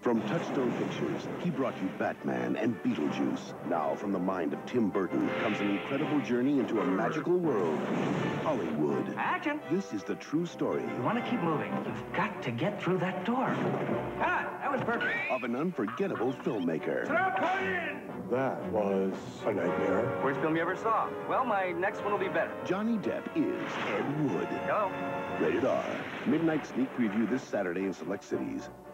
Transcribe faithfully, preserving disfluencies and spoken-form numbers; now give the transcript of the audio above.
From Touchstone Pictures, he brought you Batman and Beetlejuice. Now, from the mind of Tim Burton, comes an incredible journey into a magical world, Hollywood. Action! This is the true story. You want to keep moving. You've got to get through that door. Ah, that was perfect. Of an unforgettable filmmaker. That was a nightmare. Worst film you ever saw. Well, my next one will be better. Johnny Depp is Ed Wood. Hello. Rated R. Midnight sneak preview this Saturday in select cities.